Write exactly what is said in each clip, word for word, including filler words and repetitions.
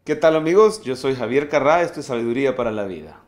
¿Qué tal, amigos? Yo soy Javier Carrá, esto es Sabiduría para la Vida.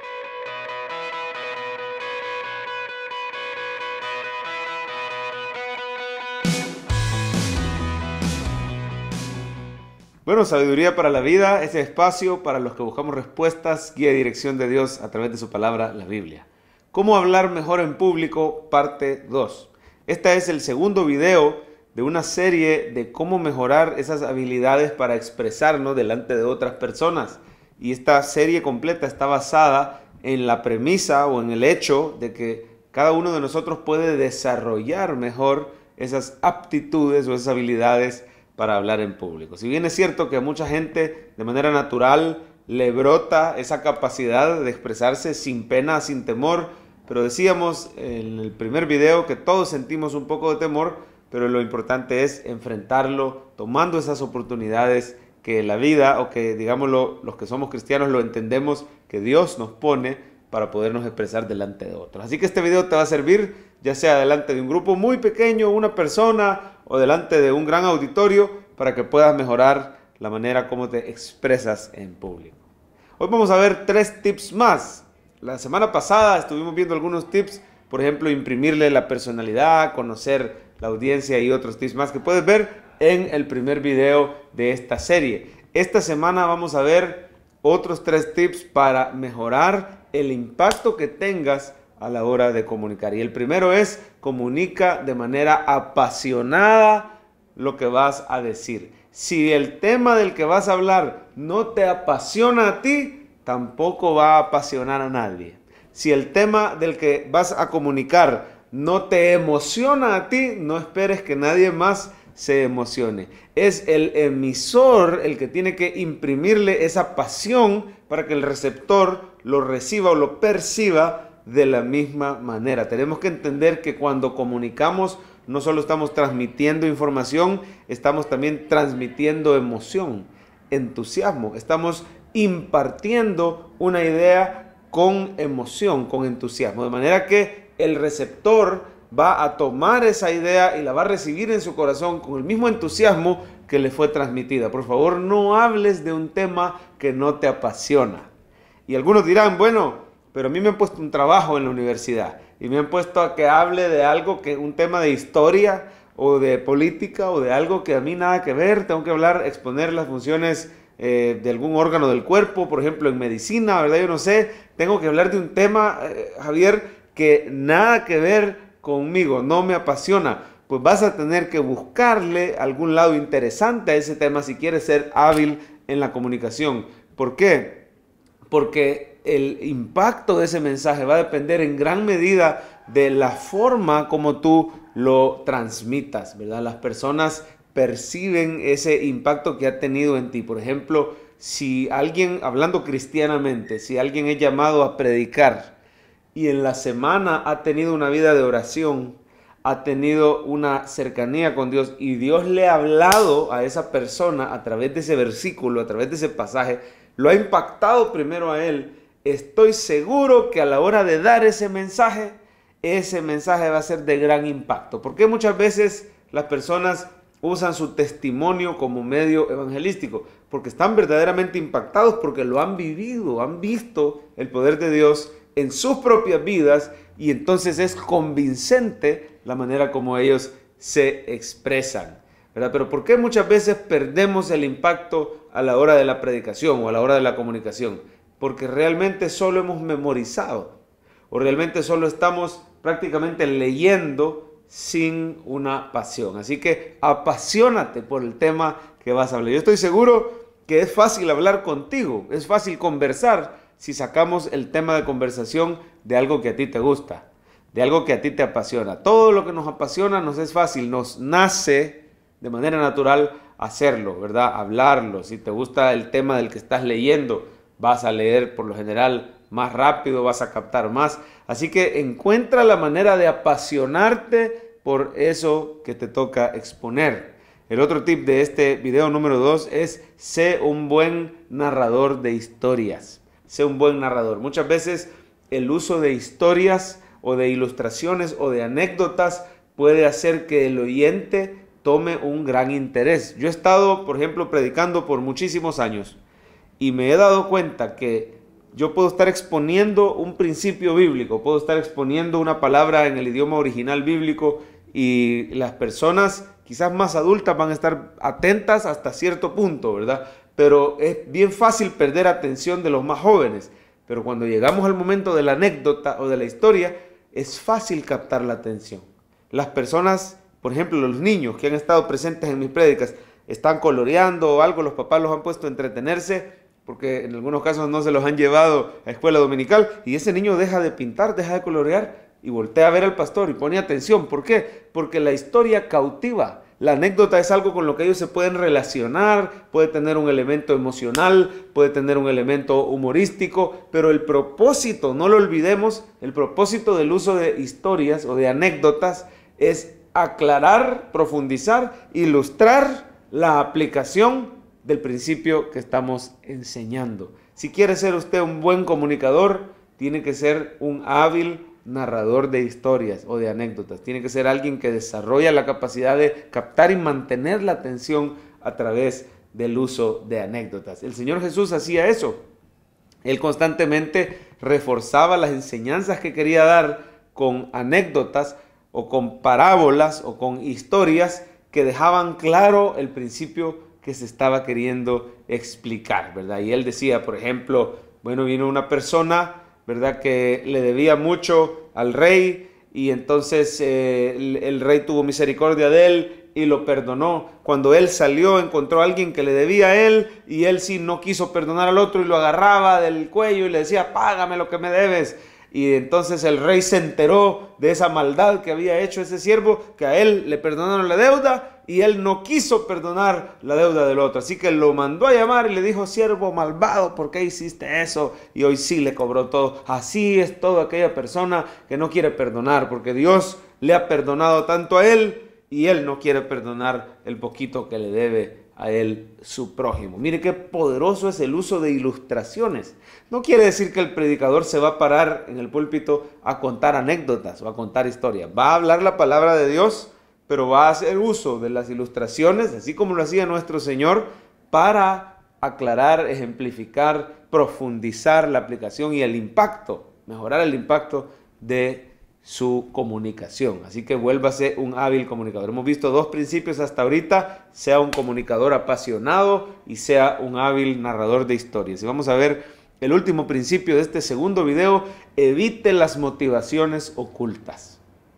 Bueno, Sabiduría para la Vida, ese espacio para los que buscamos respuestas, guía y dirección de Dios a través de su palabra, la Biblia. ¿Cómo hablar mejor en público? Parte dos. Este es el segundo video de una serie de cómo mejorar esas habilidades para expresarnos delante de otras personas. Y esta serie completa está basada en la premisa o en el hecho de que cada uno de nosotros puede desarrollar mejor esas aptitudes o esas habilidades para hablar en público. Si bien es cierto que a mucha gente de manera natural le brota esa capacidad de expresarse sin pena, sin temor, pero decíamos en el primer video que todos sentimos un poco de temor, pero lo importante es enfrentarlo tomando esas oportunidades que la vida, o que digámoslo, los que somos cristianos lo entendemos, que Dios nos pone para podernos expresar delante de otros. Así que este video te va a servir, ya sea delante de un grupo muy pequeño, una persona, o delante de un gran auditorio, para que puedas mejorar la manera como te expresas en público. Hoy vamos a ver tres tips más. La semana pasada estuvimos viendo algunos tips, por ejemplo, imprimirle la personalidad, conocer la audiencia y otros tips más que puedes ver en el primer video de esta serie. Esta semana vamos a ver otros tres tips para mejorar el impacto que tengas a la hora de comunicar. Y el primero es: comunica de manera apasionada lo que vas a decir. Si el tema del que vas a hablar no te apasiona a ti, tampoco va a apasionar a nadie. Si el tema del que vas a comunicar no te emociona a ti, no esperes que nadie más se emocione. Es el emisor el que tiene que imprimirle esa pasión para que el receptor lo reciba o lo perciba de la misma manera. Tenemos que entender que cuando comunicamos no solo estamos transmitiendo información, estamos también transmitiendo emoción, entusiasmo. Estamos impartiendo una idea con emoción, con entusiasmo. De manera que el receptor va a tomar esa idea y la va a recibir en su corazón con el mismo entusiasmo que le fue transmitida. Por favor, no hables de un tema que no te apasiona. Y algunos dirán, bueno, pero a mí me han puesto un trabajo en la universidad y me han puesto a que hable de algo, que un tema de historia o de política o de algo que a mí nada que ver. Tengo que hablar, exponer las funciones eh, de algún órgano del cuerpo, por ejemplo en medicina, ¿verdad? Yo no sé, tengo que hablar de un tema, eh, Javier, que nada que ver conmigo, no me apasiona. Pues vas a tener que buscarle algún lado interesante a ese tema si quieres ser hábil en la comunicación. ¿Por qué? Porque el impacto de ese mensaje va a depender en gran medida de la forma como tú lo transmitas, ¿verdad? Las personas perciben ese impacto que ha tenido en ti. Por ejemplo, si alguien, hablando cristianamente, si alguien es llamado a predicar y en la semana ha tenido una vida de oración, ha tenido una cercanía con Dios y Dios le ha hablado a esa persona a través de ese versículo, a través de ese pasaje, lo ha impactado primero a él, estoy seguro que a la hora de dar ese mensaje, ese mensaje va a ser de gran impacto. Porque muchas veces las personas usan su testimonio como medio evangelístico, porque están verdaderamente impactados, porque lo han vivido, han visto el poder de Dios en sus propias vidas, y entonces es convincente la manera como ellos se expresan, ¿verdad? Pero ¿por qué muchas veces perdemos el impacto a la hora de la predicación o a la hora de la comunicación? Porque realmente solo hemos memorizado o realmente solo estamos prácticamente leyendo sin una pasión. Así que apasionate por el tema que vas a hablar. Yo estoy seguro que es fácil hablar contigo, es fácil conversar si sacamos el tema de conversación de algo que a ti te gusta, de algo que a ti te apasiona. Todo lo que nos apasiona nos es fácil, nos nace de manera natural hacerlo, ¿verdad? Hablarlo. Si te gusta el tema del que estás leyendo, vas a leer por lo general más rápido, vas a captar más. Así que encuentra la manera de apasionarte por eso que te toca exponer. El otro tip de este video número dos es: sé un buen narrador de historias. Sé un buen narrador. Muchas veces el uso de historias o de ilustraciones o de anécdotas puede hacer que el oyente tome un gran interés. Yo he estado, por ejemplo, predicando por muchísimos años y me he dado cuenta que yo puedo estar exponiendo un principio bíblico, puedo estar exponiendo una palabra en el idioma original bíblico y las personas quizás más adultas van a estar atentas hasta cierto punto, ¿verdad? Pero es bien fácil perder atención de los más jóvenes. Pero cuando llegamos al momento de la anécdota o de la historia, es fácil captar la atención. Las personas, por ejemplo, los niños que han estado presentes en mis prédicas, están coloreando o algo, los papás los han puesto a entretenerse, porque en algunos casos no se los han llevado a escuela dominical, y ese niño deja de pintar, deja de colorear, y voltea a ver al pastor y pone atención. ¿Por qué? Porque la historia cautiva. La anécdota es algo con lo que ellos se pueden relacionar, puede tener un elemento emocional, puede tener un elemento humorístico, pero el propósito, no lo olvidemos, el propósito del uso de historias o de anécdotas es aclarar, profundizar, ilustrar la aplicación del principio que estamos enseñando. Si quiere ser usted un buen comunicador, tiene que ser un hábil narrador de historias o de anécdotas. Tiene que ser alguien que desarrolla la capacidad de captar y mantener la atención a través del uso de anécdotas. El Señor Jesús hacía eso. Él constantemente reforzaba las enseñanzas que quería dar con anécdotas o con parábolas o con historias que dejaban claro el principio que se estaba queriendo explicar, ¿verdad? Y él decía, por ejemplo, bueno, vino una persona, ¿verdad?, que le debía mucho al rey y entonces eh, el, el rey tuvo misericordia de él y lo perdonó. Cuando él salió, encontró a alguien que le debía a él y él sí no quiso perdonar al otro y lo agarraba del cuello y le decía, págame lo que me debes. Y entonces el rey se enteró de esa maldad que había hecho ese siervo, que a él le perdonaron la deuda y él no quiso perdonar la deuda del otro. Así que lo mandó a llamar y le dijo, siervo malvado, ¿por qué hiciste eso? Y hoy sí le cobró todo. Así es toda aquella persona que no quiere perdonar, porque Dios le ha perdonado tanto a él y él no quiere perdonar el poquito que le debe a él su prójimo. Mire qué poderoso es el uso de ilustraciones. No quiere decir que el predicador se va a parar en el púlpito a contar anécdotas o a contar historias. Va a hablar la palabra de Dios, pero va a hacer uso de las ilustraciones, así como lo hacía nuestro Señor, para aclarar, ejemplificar, profundizar la aplicación y el impacto, mejorar el impacto de su comunicación. Así que vuélvase un hábil comunicador. Hemos visto dos principios hasta ahorita: sea un comunicador apasionado y sea un hábil narrador de historias. Y vamos a ver el último principio de este segundo video: evite las motivaciones ocultas.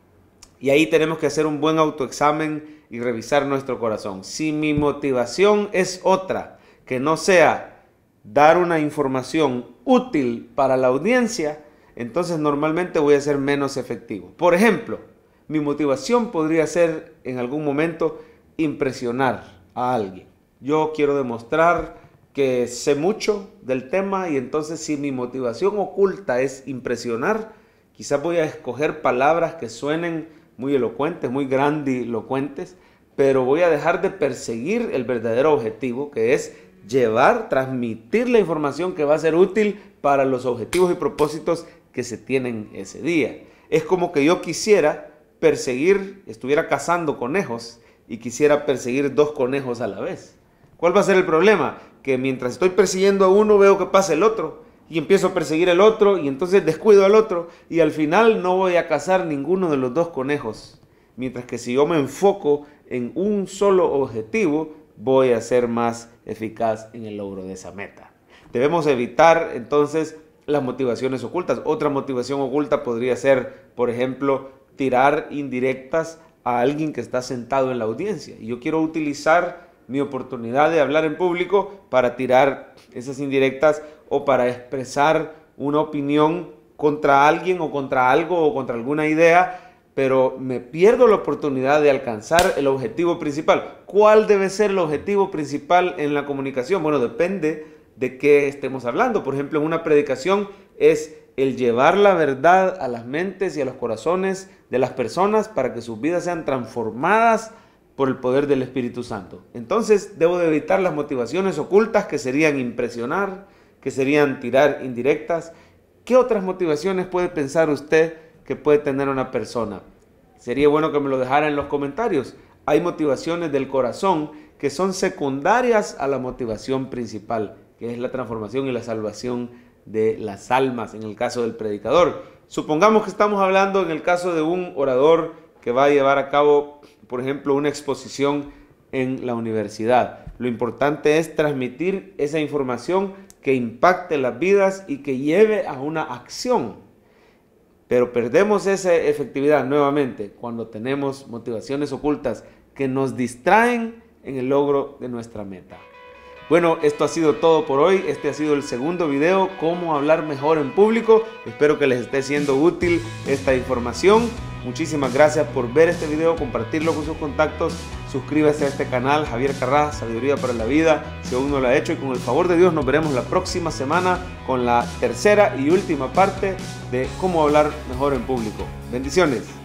Y ahí tenemos que hacer un buen autoexamen y revisar nuestro corazón. Si mi motivación es otra, que no sea dar una información útil para la audiencia, entonces normalmente voy a ser menos efectivo. Por ejemplo, mi motivación podría ser en algún momento impresionar a alguien. Yo quiero demostrar que sé mucho del tema y entonces si mi motivación oculta es impresionar, quizás voy a escoger palabras que suenen muy elocuentes, muy grandilocuentes, pero voy a dejar de perseguir el verdadero objetivo, que es llevar, transmitir la información que va a ser útil para los objetivos y propósitos que se tienen ese día. Es como que yo quisiera perseguir, estuviera cazando conejos y quisiera perseguir dos conejos a la vez. ¿Cuál va a ser el problema? Que mientras estoy persiguiendo a uno veo que pasa el otro y empiezo a perseguir el otro y entonces descuido al otro y al final no voy a cazar ninguno de los dos conejos. Mientras que si yo me enfoco en un solo objetivo, voy a ser más eficaz en el logro de esa meta. Debemos evitar entonces las motivaciones ocultas. Otra motivación oculta podría ser, por ejemplo, tirar indirectas a alguien que está sentado en la audiencia. Y yo quiero utilizar mi oportunidad de hablar en público para tirar esas indirectas o para expresar una opinión contra alguien o contra algo o contra alguna idea, pero me pierdo la oportunidad de alcanzar el objetivo principal. ¿Cuál debe ser el objetivo principal en la comunicación? Bueno, depende de qué estemos hablando. Por ejemplo, en una predicación es el llevar la verdad a las mentes y a los corazones de las personas para que sus vidas sean transformadas por el poder del Espíritu Santo. Entonces debo de evitar las motivaciones ocultas, que serían impresionar, que serían tirar indirectas. ¿Qué otras motivaciones puede pensar usted que puede tener una persona? Sería bueno que me lo dejara en los comentarios. Hay motivaciones del corazón que que son secundarias a la motivación principal, que es la transformación y la salvación de las almas, en el caso del predicador. Supongamos que estamos hablando en el caso de un orador que va a llevar a cabo, por ejemplo, una exposición en la universidad. Lo importante es transmitir esa información que impacte las vidas y que lleve a una acción. Pero perdemos esa efectividad nuevamente cuando tenemos motivaciones ocultas que nos distraen en el logro de nuestra meta. Bueno, esto ha sido todo por hoy. Este ha sido el segundo video, cómo hablar mejor en público. Espero que les esté siendo útil esta información. Muchísimas gracias por ver este video, compartirlo con sus contactos. Suscríbase a este canal, Javier Carrás, Sabiduría para la Vida, si aún no lo ha hecho. Y con el favor de Dios nos veremos la próxima semana con la tercera y última parte de cómo hablar mejor en público. Bendiciones.